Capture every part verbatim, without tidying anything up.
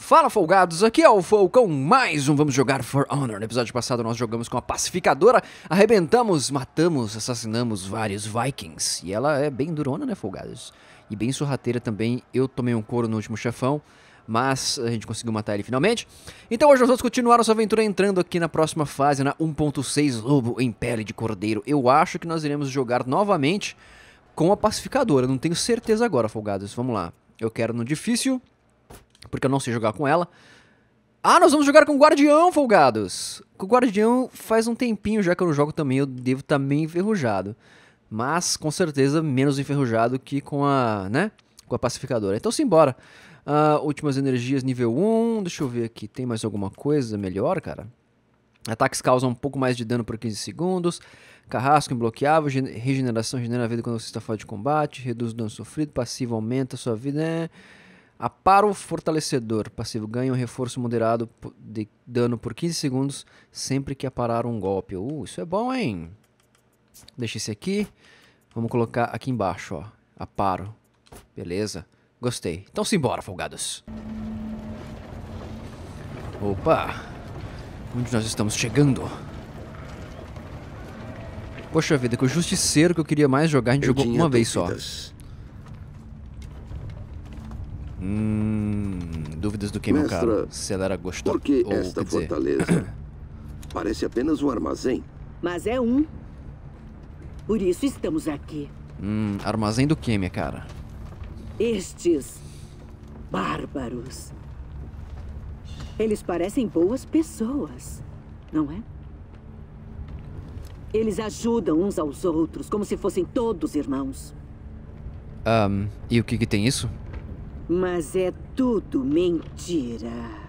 Fala, folgados, aqui é o Fou com mais um Vamos Jogar For Honor. No episódio passado nós jogamos com a pacificadora, arrebentamos, matamos, assassinamos vários vikings. E ela é bem durona, né, folgados? E bem sorrateira também. Eu tomei um couro no último chefão, mas a gente conseguiu matar ele finalmente. Então hoje nós vamos continuar nossa aventura entrando aqui na próxima fase, na um ponto seis Lobo em Pele de Cordeiro. Eu acho que nós iremos jogar novamente com a pacificadora, não tenho certeza agora, folgados. Vamos lá, eu quero no difícil, porque eu não sei jogar com ela. Ah, nós vamos jogar com o Guardião, folgados. Com o Guardião faz um tempinho já que eu não jogo também, eu devo estar meio enferrujado. Mas, com certeza, menos enferrujado que com a, né, com a pacificadora. Então, simbora. Uh, últimas energias nível um, deixa eu ver aqui, tem mais alguma coisa melhor, cara? Ataques causam um pouco mais de dano por quinze segundos. Carrasco imbloqueável, regeneração, regenera a vida quando você está fora de combate. Reduz o dano sofrido, passivo aumenta a sua vida, né? Aparo fortalecedor, passivo ganha um reforço moderado de dano por quinze segundos sempre que aparar um golpe. Uh, isso é bom, hein? Deixa esse aqui. Vamos colocar aqui embaixo, ó. Aparo. Beleza. Gostei. Então simbora, folgados. Opa. Onde nós estamos chegando? Poxa vida, que o Justiceiro que eu queria mais jogar, a gente eu jogou uma vez dúvidas. só. Hum, dúvidas do que, meu caro? Se ela era gostosa. Por que esta ou, fortaleza? Parece apenas um armazém. Mas é um. Por isso estamos aqui. Hum, armazém do que, minha cara? Estes bárbaros. Eles parecem boas pessoas, não é? Eles ajudam uns aos outros, como se fossem todos irmãos. Um, e o que que tem isso? Mas é tudo mentira.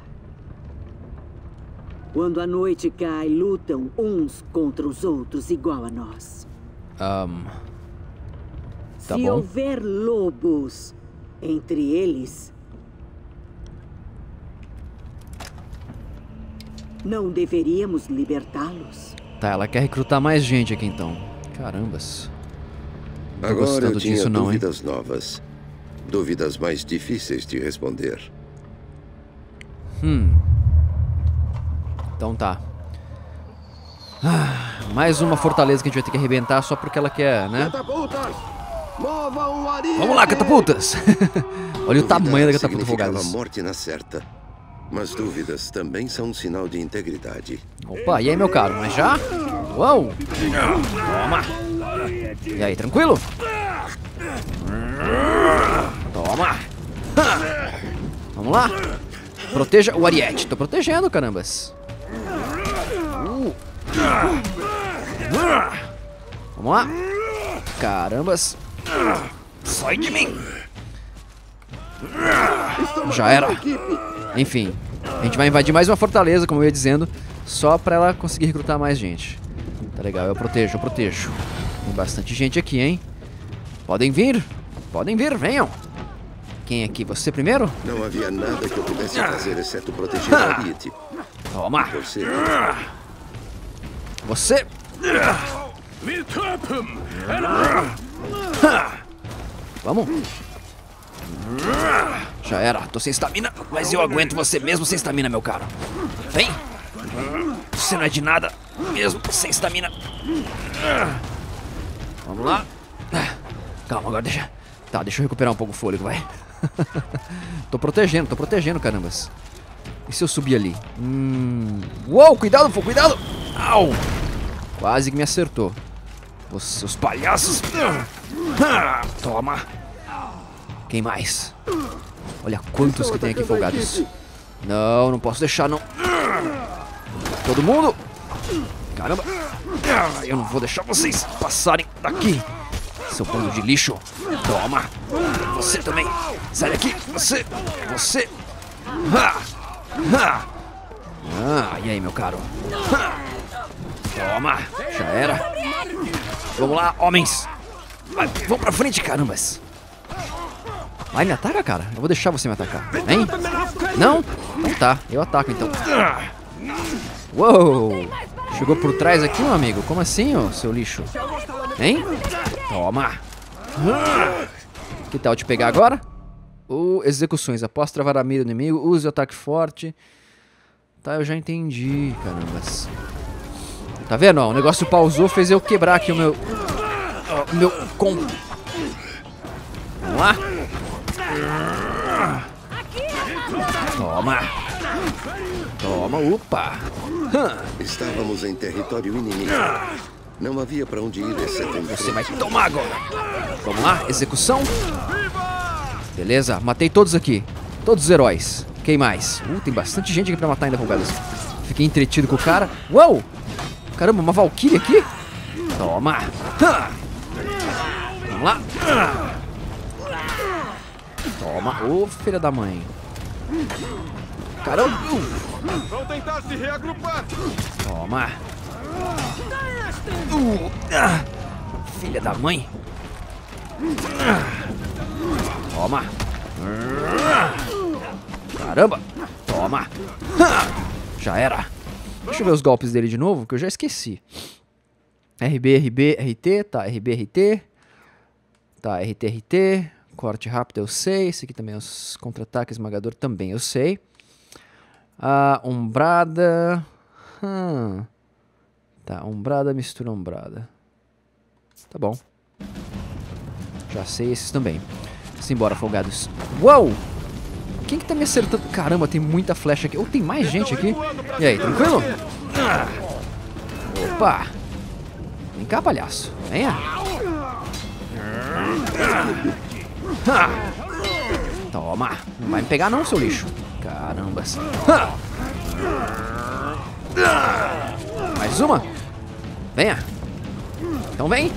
Quando a noite cai, lutam uns contra os outros igual a nós. Um, tá Se bom. houver lobos entre eles, não deveríamos libertá-los? Tá, ela quer recrutar mais gente aqui então. Carambas. Não tô Agora gostando eu tinha disso, não, dúvidas hein? novas. Dúvidas mais difíceis de responder. Hum. Então tá. Ah, mais uma fortaleza que a gente vai ter que arrebentar só porque ela quer, né? Catapultas! Movam o ariete! Vamos lá, catapultas! Olha o tamanho da catapulta, folgados. Significava morte na certa. Mas dúvidas também são um sinal de integridade. Opa, e aí, meu caro? Mas já? Uou! Toma! E aí, tranquilo? Toma! Vamos lá! Proteja o ariete. Tô protegendo, carambas. Uh. Vamos lá! Carambas! Sai de mim! Já era! Enfim, a gente vai invadir mais uma fortaleza, como eu ia dizendo, só pra ela conseguir recrutar mais gente. Tá legal, eu protejo, eu protejo. Tem bastante gente aqui, hein? Podem vir, podem vir, venham. Quem aqui? Você primeiro? Não havia nada que eu pudesse fazer exceto proteger a ariete. Toma. Você. Você. Vamos. Já era, tô sem estamina, mas eu aguento você mesmo sem estamina, meu caro. Vem! Você não é de nada, mesmo sem estamina. Vamos lá. Calma, agora deixa... Tá, deixa eu recuperar um pouco o fôlego, vai. Tô protegendo, tô protegendo, carambas. E se eu subir ali? Hum... Uou, cuidado, fogo, cuidado! Au! Quase que me acertou. Os seus palhaços. Toma. Quem mais? Olha quantos que tem aqui, folgados. Não, não posso deixar, não. Todo mundo. Caramba. Eu não vou deixar vocês passarem daqui. Seu bando de lixo. Toma. Você também. Sai daqui. Você. Você. Ah, e aí, meu caro? Toma. Já era. Vamos lá, homens. Vai, vamos pra frente, carambas. Vai, me ataca, cara. Eu vou deixar você me atacar. Vem. Não? Não tá. Eu ataco, então. Uou. Chegou por trás aqui, meu amigo. Como assim, ô, seu lixo? Vem. Toma. Que tal te pegar agora? O execuções. Após travar a mira do inimigo, use o ataque forte. Tá, eu já entendi, carambas. Tá vendo? Ó, o negócio pausou, fez eu quebrar aqui o meu... Ó, o meu combo. Vamos lá. Toma. Toma, opa. Estávamos em território inimigo. Não havia pra onde ir, exceto em Você vai tomar agora. Vamos lá, execução. Beleza, matei todos aqui. Todos os heróis. Quem mais? Uh, tem bastante gente aqui pra matar ainda, folgados. Fiquei entretido com o cara. Uou! Caramba, uma Valkyrie aqui? Toma! Vamos lá! Toma! Ô, oh, filha da mãe! Caramba! Vão tentar se reagrupar! Toma! Uh, ah, filha da mãe! Toma! Caramba! Toma! Já era! Deixa eu ver os golpes dele de novo, que eu já esqueci. R B, R B, R T, tá, R B, R T. Tá, R T, R T. Corte rápido eu sei. Esse aqui também é os contra-ataque esmagador também eu sei. Ah, umbrada. Hum. Tá, umbrada mistura umbrada. Tá bom. Já sei esses também. Simbora, folgados. Uou! Quem que tá me acertando? Caramba, tem muita flecha aqui. Ou oh, tem mais gente aqui. E aí, tranquilo? Ah. Opa! Vem cá, palhaço. Venha. Ah. Toma. Não vai me pegar não, seu lixo. Carambas. Ah. Mais uma. Venha. Então vem.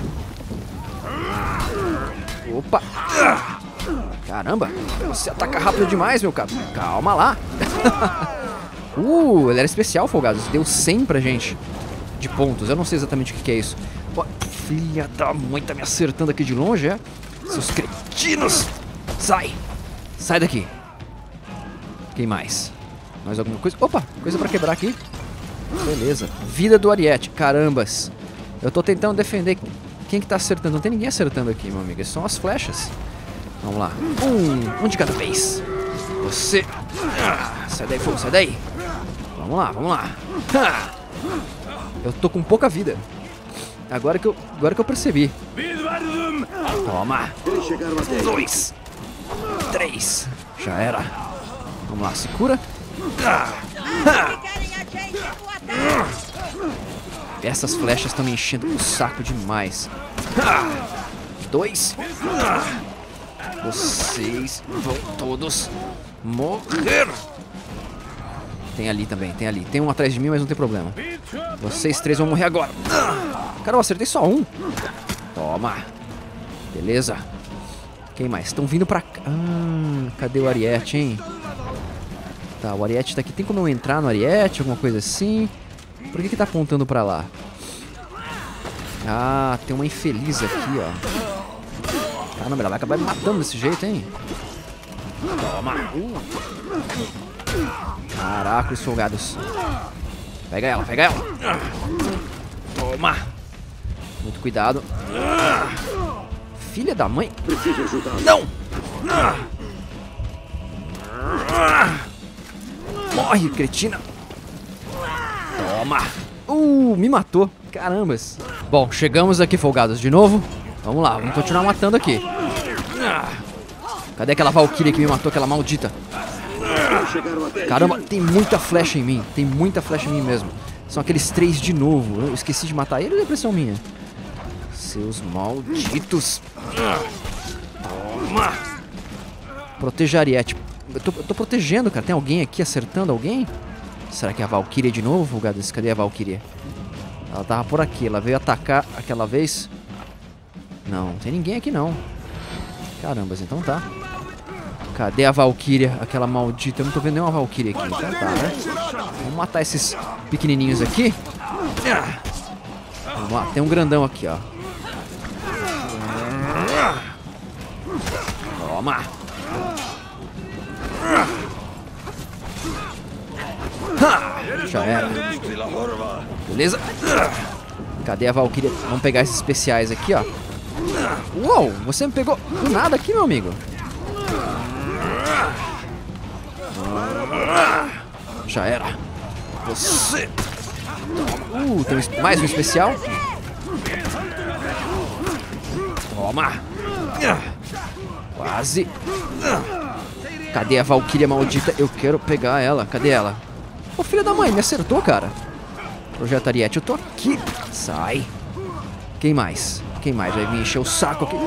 Opa. Caramba. Você ataca rápido demais, meu cara. Calma lá. uh, ele era especial, folgados. Deu cem pra gente de pontos. Eu não sei exatamente o que, que é isso. Oh, filha da mãe, tá me acertando aqui de longe, é? Seus cretinos. Sai. Sai daqui. Quem mais? Mais alguma coisa? Opa, coisa pra quebrar aqui. Beleza. Vida do Ariete. Carambas. Eu tô tentando defender. Quem que tá acertando? Não tem ninguém acertando aqui, meu amigo. São as flechas. Vamos lá. Um. Um de cada vez. Você. Ah, sai daí, fogo. Sai daí. Vamos lá, vamos lá. Ah, eu tô com pouca vida. Agora que eu, agora que eu percebi. Toma. Dois. Três. Já era. Vamos lá, se cura. Ah, ah. Essas flechas estão me enchendo o saco demais. Ah, dois. Ah, vocês vão todos morrer. Tem ali também, tem ali. Tem um atrás de mim, mas não tem problema. Vocês três vão morrer agora. Ah, cara, eu acertei só um. Toma. Beleza. Quem mais? Estão vindo pra cá. Ah, cadê o Ariete, hein? Tá, o Ariete tá aqui. Tem como eu entrar no Ariete? Alguma coisa assim? Por que que tá apontando pra lá? Ah, tem uma infeliz aqui, ó. Caramba, ela vai acabar me matando desse jeito, hein? Toma. Uh. Caraca, os folgados. Pega ela, pega ela. Toma. Muito cuidado. Filha da mãe. Não. Morre, cretina. Toma. Uh, me matou. Carambas. Bom, chegamos aqui, folgados, de novo. Vamos lá, vamos continuar matando aqui. Cadê aquela Valkyrie que me matou, aquela maldita? Caramba, tem muita flecha em mim. Tem muita flecha em mim mesmo. São aqueles três de novo. Eu esqueci de matar ele ou é impressão minha? Seus malditos. Toma. Proteja a Ariete. Eu tô, eu tô protegendo, cara. Tem alguém aqui acertando alguém? Será que é a Valkyrie de novo, folgados? Cadê a Valkyrie? Ela tava por aqui. Ela veio atacar aquela vez. Não, não tem ninguém aqui não. Carambas, então tá. Cadê a Valkyria? Aquela maldita. Eu não tô vendo nenhuma Valkyria aqui. Então tá, né? Vamos matar esses pequenininhos aqui. Vamos lá. Tem um grandão aqui, ó. Toma. Já era. Beleza? Cadê a Valkyria? Vamos pegar esses especiais aqui, ó. Uou, você me pegou do nada aqui, meu amigo. Já era. Você. Toma. Uh, tem um, mais um especial. Toma. Quase. Cadê a Valkyria maldita? Eu quero pegar ela. Cadê ela? Ô, filha da mãe, me acertou, cara. Projeto Ariete, eu tô aqui. Sai. Quem mais? Quem mais vai me encher o saco aqui?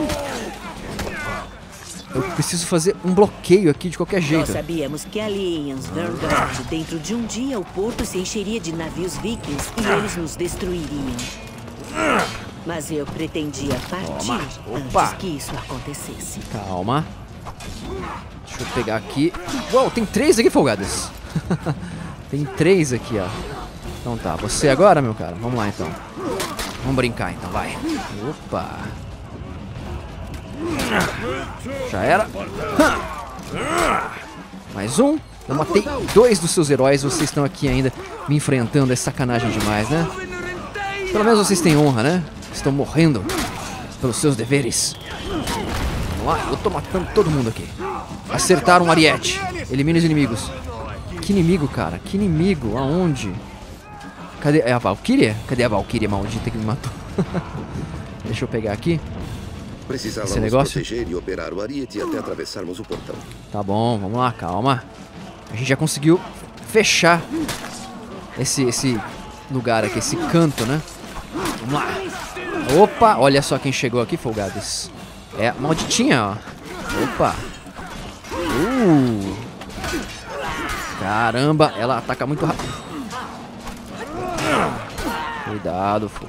Eu preciso fazer um bloqueio aqui de qualquer jeito. Nós sabíamos que ali em Ansverdorf, dentro de um dia, o porto se encheria de navios vikings e eles nos destruiriam. Mas eu pretendia partir antes que isso acontecesse. Calma. Deixa eu pegar aqui. Uou, tem três aqui, folgadas. Tem três aqui, ó. Então tá, você agora, meu cara? Vamos lá, então. Vamos brincar, então, vai. Opa. Já era. Mais um. Eu matei dois dos seus heróis. Vocês estão aqui ainda me enfrentando. É sacanagem demais, né? Pelo menos vocês têm honra, né? Estão morrendo pelos seus deveres. Vamos lá. Eu tô matando todo mundo aqui. Acertaram o Ariete. Elimine os inimigos. Que inimigo, cara? Que inimigo? Aonde? Cadê? É a Valkyria? Cadê a Valkyria maldita que me matou? Deixa eu pegar aqui. Precisávamos negócio? proteger e operar o Ariete até atravessarmos o portão. Tá bom, vamos lá, calma. A gente já conseguiu fechar esse, esse lugar aqui, esse canto, né? Vamos lá. Opa, olha só quem chegou aqui, folgados. É a malditinha, ó. Opa. Uh. Caramba, ela ataca muito rápido. Cuidado, fogo.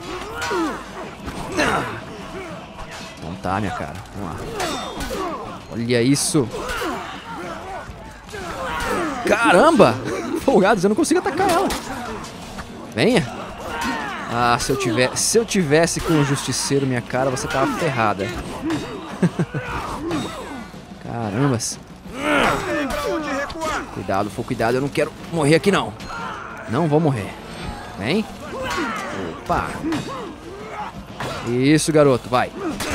Então tá, minha cara. Vamos lá. Olha isso. Caramba! Folgados, eu não consigo atacar ela. Venha. Ah, se eu, tiver, se eu tivesse com o Justiceiro, minha cara, você tava ferrada. Carambas. Cuidado, fogo, cuidado. Eu não quero morrer aqui, não. Não vou morrer. Vem. Opa. Isso, garoto, vai.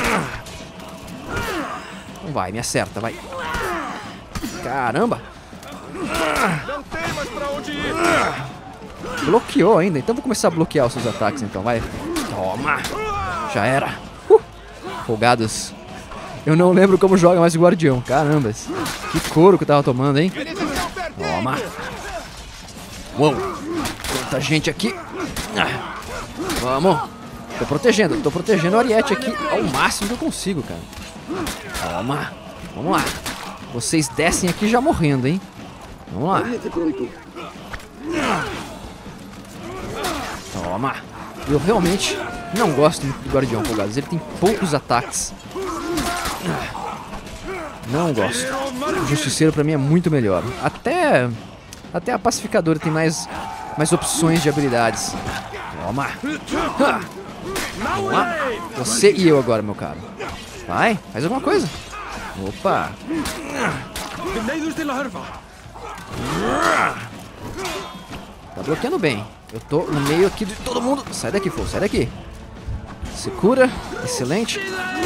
Não vai, me acerta, vai. Caramba. Não tem mais pra onde ir. Bloqueou ainda, então vou começar a bloquear os seus ataques, então, vai. Toma. Já era. Uh. Folgados. Eu não lembro como joga mais o Guardião. Carambas. Que couro que eu tava tomando, hein? Toma. Uou. Quanta gente aqui. Vamos. Tô protegendo, tô protegendo o Ariete aqui ao máximo que eu consigo, cara. Toma. Vamos lá. Vocês descem aqui já morrendo, hein? Vamos lá. Toma. Eu realmente não gosto muito do Guardião, folgados. Ele tem poucos ataques. Não gosto. O Justiceiro pra mim é muito melhor. Até até a Pacificadora tem mais mais opções de habilidades. Toma. Vamos lá. Você e eu agora, meu caro. Vai, faz alguma coisa. Opa. Tá bloqueando bem. Eu tô no meio aqui de todo mundo. Sai daqui, fogo, sai daqui. Se cura. Excelente.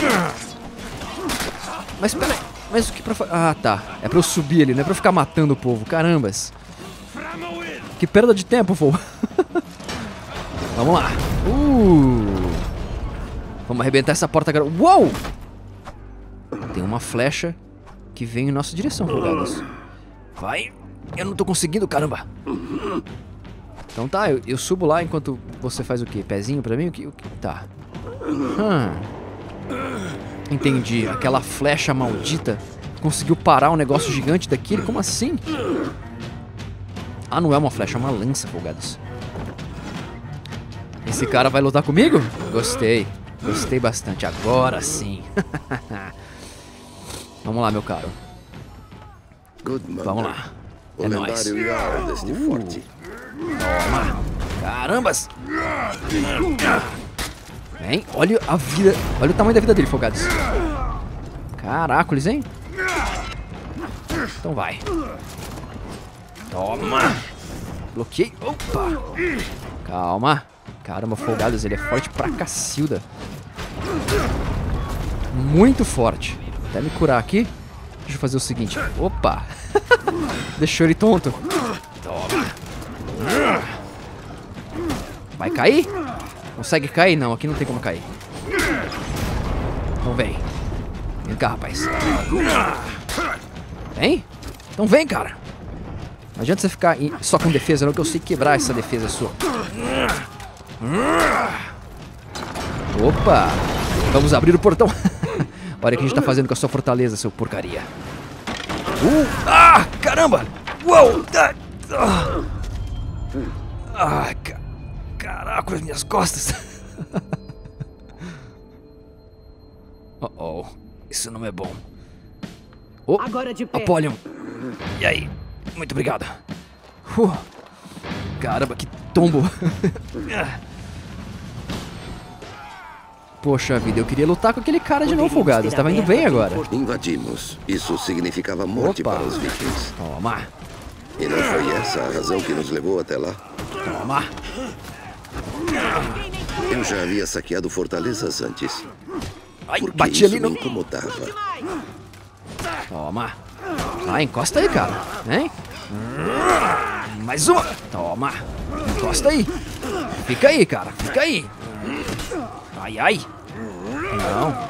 Mas pera aí. Mas o que pra fazer? Ah, tá. É pra eu subir ali, não é pra eu ficar matando o povo. Carambas. Que perda de tempo, fogo. Vamos lá. Uh. Vamos arrebentar essa porta agora. Uou! Tem uma flecha que vem em nossa direção, folgados. Vai. Eu não tô conseguindo, caramba. Então tá, eu, eu subo lá enquanto você faz o quê? Pezinho pra mim? O que? O que? Tá. Hum. Entendi. Aquela flecha maldita conseguiu parar um negócio gigante daquele? Como assim? Ah, não é uma flecha, é uma lança, folgados. Esse cara vai lutar comigo? Gostei. Gostei bastante. Agora sim. Vamos lá, meu caro. Vamos lá. É nóis. Deste forte. Toma. Carambas. Vem, olha a vida. Olha o tamanho da vida dele, folgados. Caracoles, hein? Então vai. Toma. Bloqueei. Opa. Calma. Caramba, folgados, ele é forte pra cacilda. Muito forte. Até me curar aqui. Deixa eu fazer o seguinte. Opa. Deixou ele tonto. Toma. Vai cair? Consegue cair? Não, aqui não tem como cair. Então vem. Vem cá, rapaz. Vem? Então vem, cara. Não adianta você ficar só com defesa, não, que eu sei quebrar essa defesa sua. Opa! Vamos abrir o portão. Olha o que a gente tá fazendo com a sua fortaleza, seu porcaria. Uh! Ah! Caramba! Uou! Ah! Ah! Ca... Caraca, as minhas costas. Oh, oh. Isso não é bom. Oh, agora de pé. Apollyon. E aí? Muito obrigado. Uh. Caramba, que tombo. Poxa vida, eu queria lutar com aquele cara de novo, folgado. Estava indo bem agora. Invadimos. Isso significava morte Opa. para os vikings. Toma. E não foi essa a razão que nos levou até lá? Toma. Eu já havia saqueado fortalezas antes. Ai, Porque bati isso ali no... me incomodava. Toma. Ah, encosta aí, cara. Hein? Mais uma. Toma. Encosta aí. Fica aí, cara. Fica aí. Ai, ai. Não.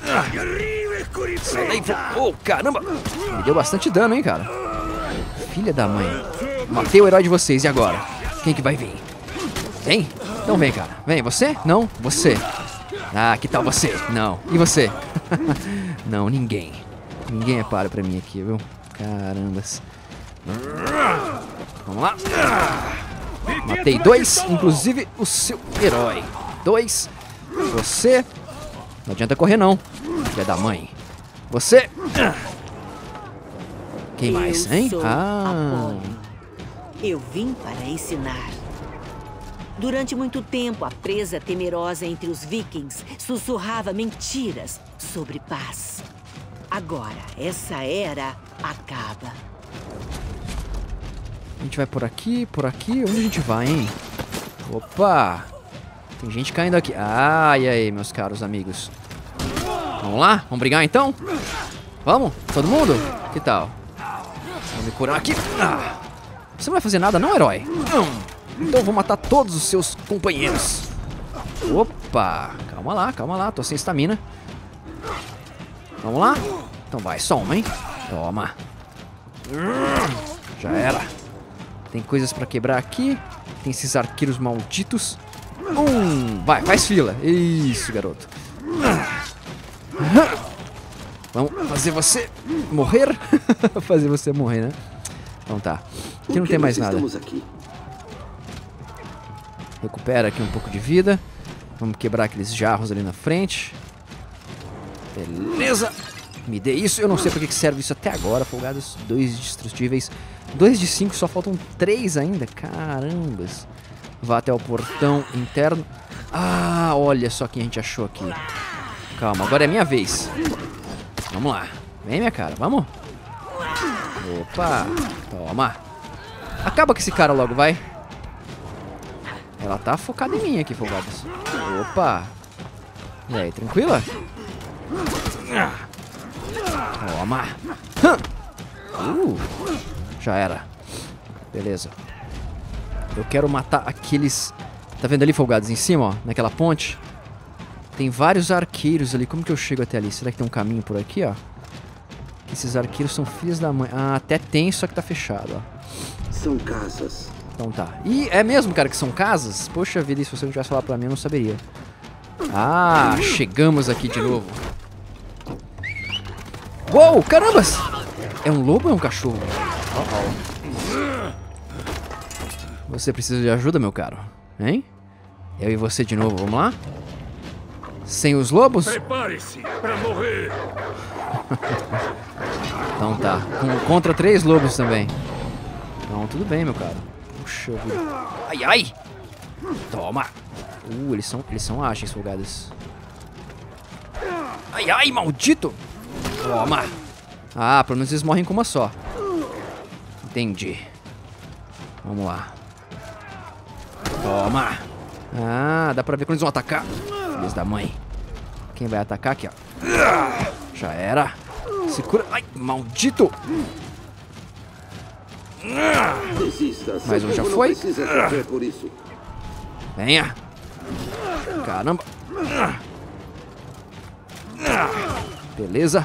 Sai daí. Oh, caramba. Me deu bastante dano, hein, cara. Filha da mãe. Matei o herói de vocês. E agora? Quem que vai vir? Vem? Então vem, cara. Vem. Você? Não? Você. Ah, que tal você? Não. E você? Não, ninguém. Ninguém é páreo pra mim aqui, viu? Carambas. Vamos lá. Matei dois, inclusive o seu herói. Dois. Você. Não adianta correr, não. Filha da mãe. Você. Quem mais, hein? Ah. Eu vim para ensinar. Durante muito tempo, a presa temerosa entre os vikings sussurrava mentiras sobre paz. Agora, essa era acaba. A gente vai por aqui, por aqui. Onde a gente vai, hein? Opa! Tem gente caindo aqui. Ah, e aí, meus caros amigos? Vamos lá? Vamos brigar, então? Vamos? Todo mundo? Que tal? Vamos me curar aqui. Ah. Você não vai fazer nada, não, herói? Não. Então eu vou matar todos os seus companheiros. Opa! Calma lá, calma lá. Tô sem estamina. Vamos lá? Então vai, só uma, hein? Toma. Já era. Tem coisas pra quebrar aqui. Tem esses arqueiros malditos. Um. Vai, faz fila. Isso, garoto. Vamos fazer você morrer. Fazer você morrer, né? Então tá. Aqui não tem mais nada. Aqui? Recupera aqui um pouco de vida. Vamos quebrar aqueles jarros ali na frente. Beleza. Me dê isso. Eu não sei pra que serve isso até agora, folgados. Dois destrutíveis. Dois de cinco, só faltam três ainda. Carambas. Vá até o portão interno. Ah, olha só quem a gente achou aqui. Calma, agora é minha vez. Vamos lá. Vem, minha cara, vamos. Opa. Toma. Acaba com esse cara logo, vai. Ela tá focada em mim aqui, folgados. Opa. E aí, tranquila? Toma. Uh, já era. Beleza. Eu quero matar aqueles... Tá vendo ali, folgados, em cima, ó? Naquela ponte. Tem vários arqueiros ali. Como que eu chego até ali? Será que tem um caminho por aqui, ó? Esses arqueiros são filhos da mãe. Ah, até tem, só que tá fechado, ó. São casas. Então tá. E é mesmo, cara, que são casas? Poxa vida, se você não tivesse falado pra mim, eu não saberia. Ah, chegamos aqui de novo. Uou, carambas! É um lobo ou é um cachorro? Uh -oh. Você precisa de ajuda, meu caro? Hein? Eu e você de novo, vamos lá? Sem os lobos? Prepare-se pra morrer. Então tá. Com, contra três lobos também. Então, tudo bem, meu caro. Puxa vida. Ai, ai! Toma! Uh, eles são, eles são ágeis, folgados. Ai, ai, maldito! Toma! Ah, pelo menos eles morrem com uma só. Entendi. Vamos lá. Toma! Ah, dá pra ver quando eles vão atacar. Filhos da mãe. Quem vai atacar aqui, ó? Já era. Se cura. Ai, maldito! Desista. Mais um já Não foi. precisa sofrer por isso. Venha. Caramba. Beleza.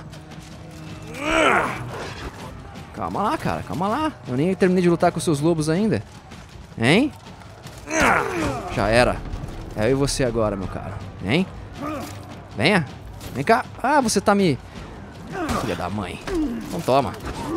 Calma lá, cara. Calma lá. Eu nem terminei de lutar com seus lobos ainda. Hein? Já era. É eu e você agora, meu caro. Hein? Venha. Vem cá. Ah, você tá me... Filha da mãe. Então toma.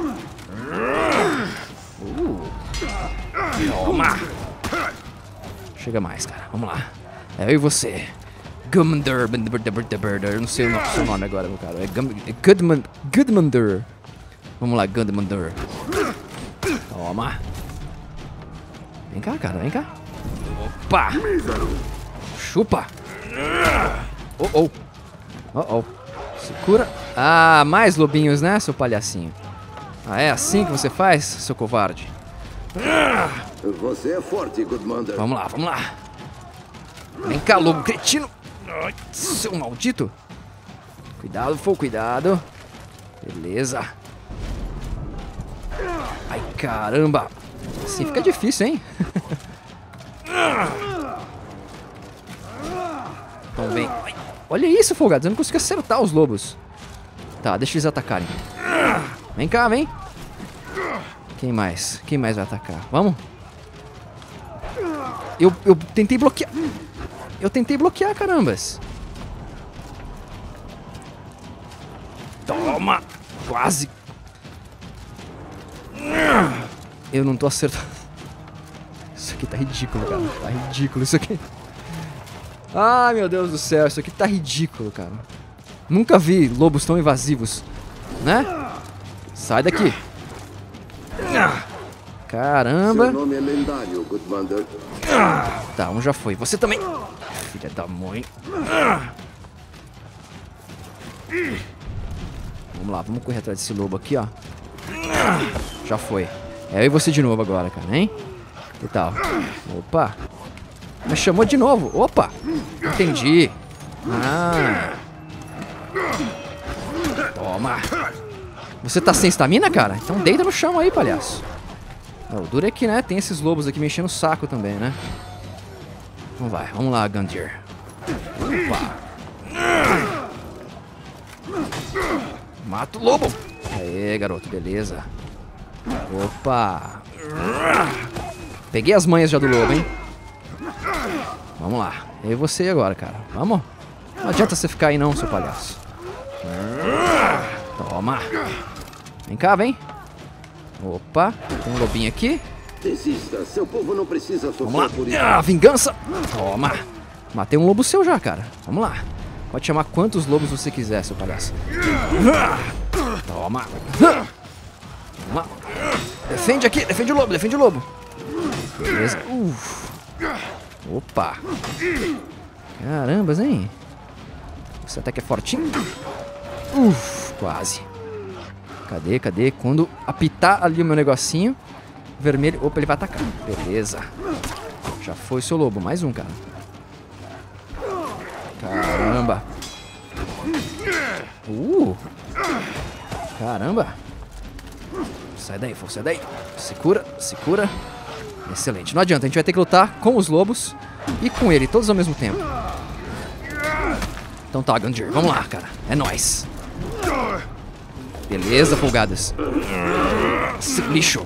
Uh. Toma. Chega mais, cara. Vamos lá. É eu e você. Gudmundur. Eu não sei o seu nome agora, meu cara. É Gudmundur. Gudmundur. Vamos lá, Gudmundur. Toma. Vem cá, cara. Vem cá. Opa. Chupa. Oh, oh. Oh, oh. Se cura. Ah, mais lobinhos, né, seu palhacinho? Ah, é assim que você faz, seu covarde? Você é forte, Gudmundur. Vamos lá, vamos lá. Vem cá, lobo cretino. Ai, seu maldito. Cuidado, Fogo, cuidado. Beleza. Ai, caramba. Assim fica difícil, hein? Então vem. Ai, olha isso, folgados. Eu não consigo acertar os lobos. Tá, deixa eles atacarem. Vem cá, vem. Quem mais? Quem mais vai atacar? Vamos? Eu, eu tentei bloquear. Eu tentei bloquear, carambas. Toma. Quase. Eu não tô acertando. Isso aqui tá ridículo, cara. Tá ridículo isso aqui. Ai, meu Deus do céu. Isso aqui tá ridículo, cara. Nunca vi lobos tão invasivos. Né? Sai daqui. Caramba. Seu nome é lendário, Gudmundur. Tá, um já foi. Você também. Filha da mãe. Vamos lá, vamos correr atrás desse lobo aqui, ó. Já foi. É eu e você de novo agora, cara, hein? Que tal? Opa. Me chamou de novo. Opa. Entendi. Ah. Toma. Você tá sem estamina, cara? Então deita no chão aí, palhaço. O duro é que, né, tem esses lobos aqui me enchendo o saco também, né? Então vai, vamos lá, Gundyr. Opa. Mata o lobo. Aê, garoto, beleza. Opa. Peguei as manhas já do lobo, hein? Vamos lá. Eu e você agora, cara. Vamos? Não adianta você ficar aí não, seu palhaço. Toma. Vem cá, vem. Opa, tem um lobinho aqui. Desista, seu povo não precisa Vamos lá. sofrer por isso. Ah, vingança. Toma. Matei um lobo seu já, cara. Vamos lá. Pode chamar quantos lobos você quiser, seu palhaço. Toma. Toma. Defende aqui, defende o lobo, defende o lobo. Beleza. Uf. Opa. Carambas, hein? Você até que é fortinho. Uf, quase. Cadê, cadê? Quando apitar ali o meu negocinho vermelho... Opa, ele vai atacar. Beleza. Já foi, seu lobo. Mais um, cara. Caramba. Uh. Caramba. Sai daí, Fogo, sai daí. Se cura, se cura. Excelente. Não adianta, a gente vai ter que lutar com os lobos e com ele, todos ao mesmo tempo. Então tá, Gundyr. Vamos lá, cara. É nóis. Beleza, folgadas. Esse lixo.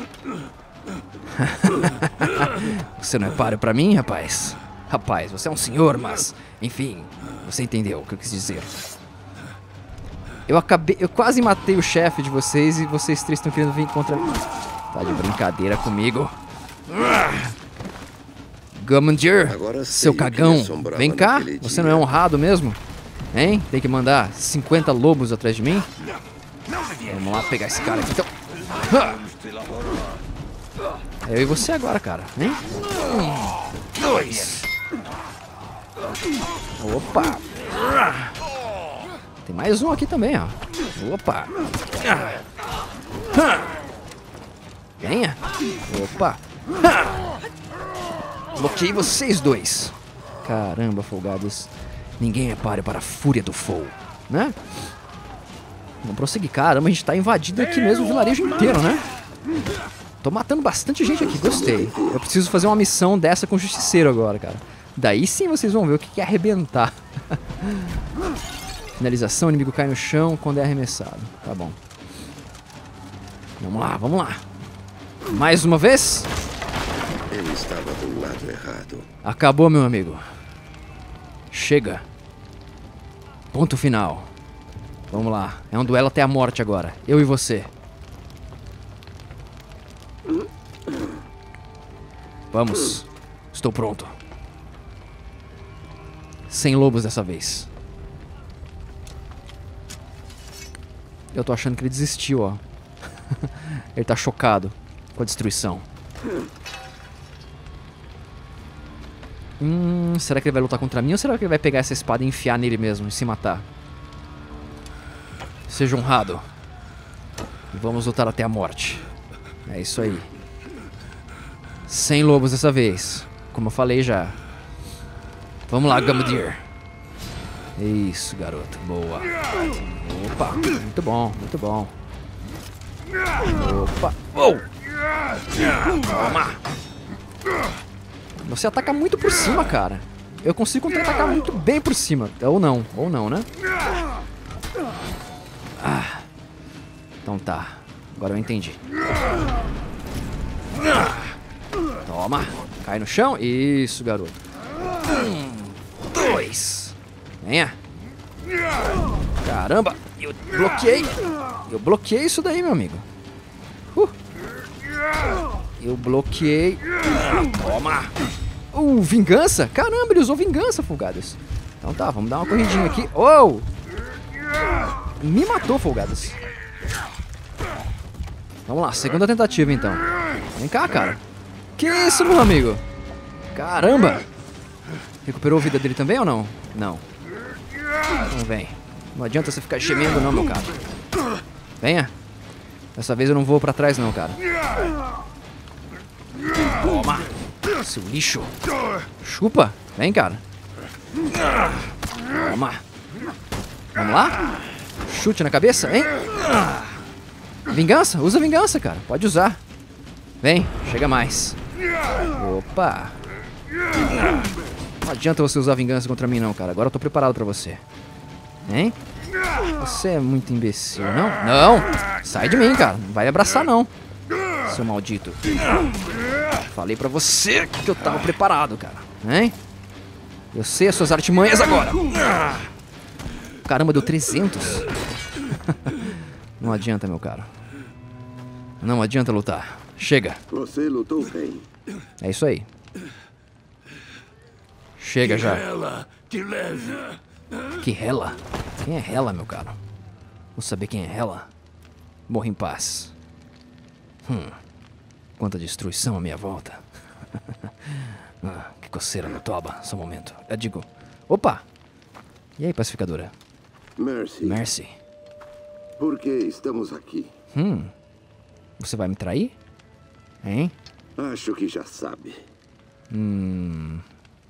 Você não é páreo pra mim, rapaz? Rapaz, você é um senhor, mas... Enfim, você entendeu o que eu quis dizer. Eu acabei... Eu quase matei o chefe de vocês e vocês três estão querendo vir contra mim. Tá de brincadeira comigo. Gundyr, seu cagão. Vem cá. Você não é honrado mesmo? Hein? Tem que mandar cinquenta lobos atrás de mim? Vamos lá pegar esse cara aqui, então. É eu e você agora, cara. Hein? Um, dois. Opa. Tem mais um aqui também, ó. Opa. Venha. Opa. Bloqueei vocês dois. Caramba, folgados. Ninguém é páreo para a fúria do fogo, né? Vamos prosseguir. Caramba, a gente tá invadindo aqui mesmo o vilarejo inteiro, né? Tô matando bastante gente aqui, gostei. Eu preciso fazer uma missão dessa com o Justiceiro agora, cara. Daí sim vocês vão ver o que é arrebentar. Finalização, o inimigo cai no chão quando é arremessado. Tá bom. Vamos lá, vamos lá. Mais uma vez. Ele estava do lado errado. Acabou, meu amigo. Chega. Ponto final. Vamos lá. É um duelo até a morte agora. Eu e você. Vamos. Estou pronto. Sem lobos dessa vez. Eu tô achando que ele desistiu, ó. Ele tá chocado com a destruição. Hum, será que ele vai lutar contra mim ou será que ele vai pegar essa espada e enfiar nele mesmo e se matar? Seja honrado. E vamos lutar até a morte. É isso aí. Sem lobos dessa vez. Como eu falei já. Vamos lá, Gumdir. Isso, garoto. Boa. Opa, muito bom, muito bom. Opa. Oh. Toma. Você ataca muito por cima, cara. Eu consigo contra-atacar muito bem por cima. Ou não, ou não, né? Ah. Então tá. Agora eu entendi. Toma. Cai no chão. Isso, garoto. Um, dois. Venha. Caramba. Eu bloqueei. Eu bloqueei isso daí, meu amigo. Uh. Eu bloqueei. Toma. Uh, vingança? Caramba, ele usou vingança, Folgados. Então tá, vamos dar uma corridinha aqui. Oh! Me matou, Folgados. Vamos lá, segunda tentativa então. Vem cá, cara. Que isso, meu amigo? Caramba! Recuperou a vida dele também ou não? Não. Não vem. Não adianta você ficar gemendo não, meu cara. Venha. Dessa vez eu não vou pra trás não, cara. Toma. Seu lixo. Chupa. Vem, cara. Toma. Vamos lá? Chute na cabeça, hein? Vingança? Usa vingança, cara. Pode usar. Vem, chega mais. Opa. Não adianta você usar vingança contra mim não, cara. Agora eu tô preparado pra você. Hein? Você é muito imbecil, não? Não! Sai de mim, cara. Não vai me abraçar, não. Seu maldito. Falei pra você que eu tava preparado, cara. Hein? Eu sei as suas artimanhas agora. Caramba, deu trezentos. Não adianta, meu caro. Não adianta lutar. Chega. Você lutou bem. É isso aí. Chega já. Ela te leve. Que Hela? Quem é Hela, meu caro? Vou saber quem é Hela. Morra em paz. Hum. Quanta destruição à minha volta. Ah, que coceira no toba. Só um momento. Eu digo... Opa! E aí, pacificadora? Mercy. Mercy. Por que estamos aqui? Hum. Você vai me trair? Hein? Acho que já sabe. Hum...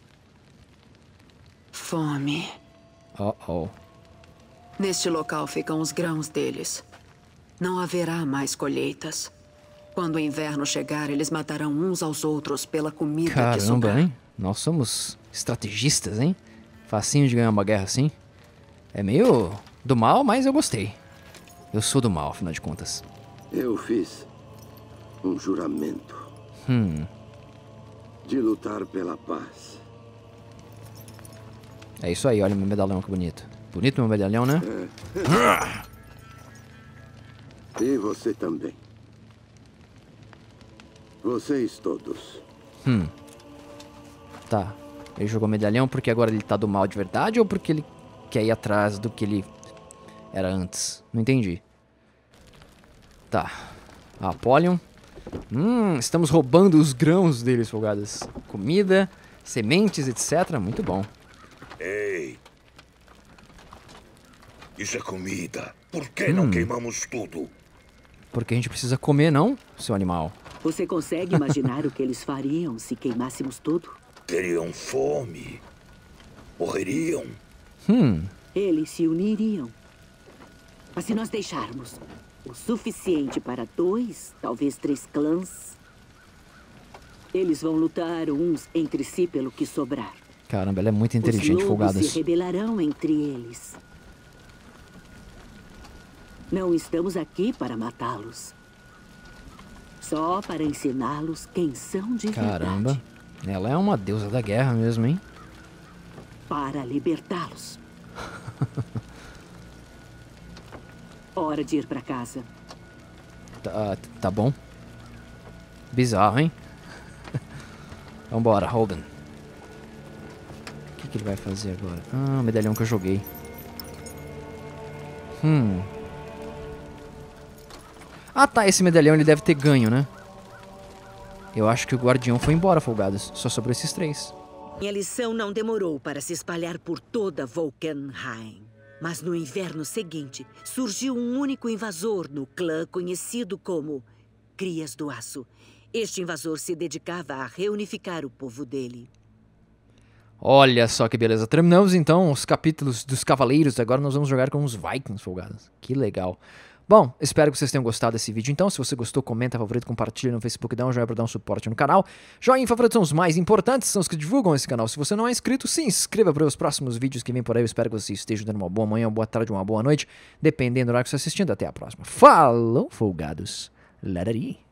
Fome. Oh, oh. Neste local ficam os grãos deles. Não haverá mais colheitas. Quando o inverno chegar, eles matarão uns aos outros pela comida que sobrar. Caramba, hein? Nós somos estrategistas, hein? Facinho de ganhar uma guerra assim. É meio do mal, mas eu gostei. Eu sou do mal, afinal de contas. Eu fiz um juramento. Hum. De lutar pela paz. É isso aí, olha meu medalhão, que bonito. Bonito meu medalhão, né? E você também. Vocês todos. Hum. Tá. Ele jogou medalhão porque agora ele tá do mal de verdade ou porque ele quer ir atrás do que ele era antes? Não entendi. Tá. Apollyon. Hum, estamos roubando os grãos deles, folgadas. Comida, sementes, etcétera. Muito bom. Ei. Isso é comida. Por que não queimamos tudo? Porque a gente precisa comer, não, seu animal? Você consegue imaginar o que eles fariam se queimássemos tudo? Teriam fome. Morreriam. Hum. Eles se uniriam. Mas se nós deixarmos, O suficiente para dois, talvez três clãs. Eles vão lutar uns entre si pelo que sobrar. Caramba, ela é muito inteligente, Os Folgados. lobos se rebelarão entre eles. Não estamos aqui para matá-los. Só para ensiná-los quem são de Caramba, verdade. Ela é uma deusa da guerra mesmo, hein? Para libertá-los. Hora de ir para casa. Tá, tá bom. Bizarro, hein? Vambora, Holden. O que, que ele vai fazer agora? Ah, o medalhão que eu joguei. Hum. Ah tá, esse medalhão ele deve ter ganho, né? Eu acho que o guardião foi embora, Folgados. Só sobrou esses três. Minha lição não demorou para se espalhar por toda Volkenheim. Mas no inverno seguinte, surgiu um único invasor no clã conhecido como Crias do Aço. Este invasor se dedicava a reunificar o povo dele. Olha só que beleza. Terminamos então os capítulos dos Cavaleiros. Agora nós vamos jogar com os Vikings, Folgados. Que legal. Bom, espero que vocês tenham gostado desse vídeo então. Se você gostou, comenta, favorito, compartilha no Facebook, dá um joinha pra dar um suporte no canal. Joinha e favorito são os mais importantes, são os que divulgam esse canal. Se você não é inscrito, se inscreva para os próximos vídeos que vem por aí. Eu espero que você esteja dando uma boa manhã, uma boa tarde, uma boa noite, dependendo do horário que você está assistindo. Até a próxima. Falou, folgados. Ladari.